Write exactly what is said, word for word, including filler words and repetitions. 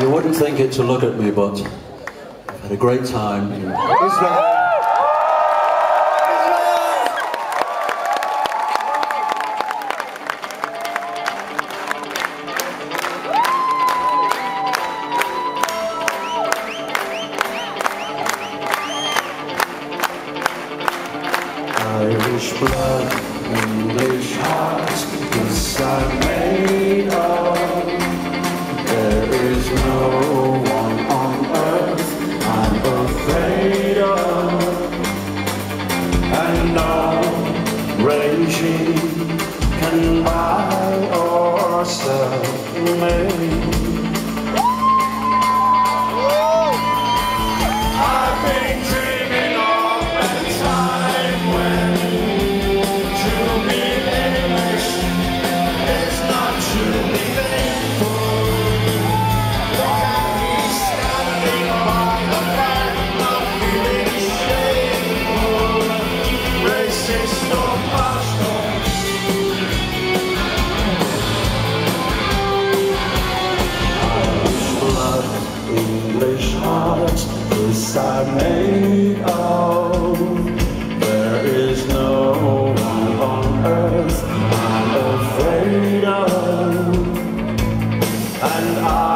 You wouldn't think it to look at me, but I've had a great time in Israel. Irish blood, English heart, this I'm made of. There is no one on earth I'm afraid of, and no regime can buy or sell me. I've been dreaming of a time when to be English is not to be thankful. Look at me standing by the back, not feeling shameful, racist or pastor. Irish blood, English heart, this I'm made of. There is no one on earth I'm afraid of, and I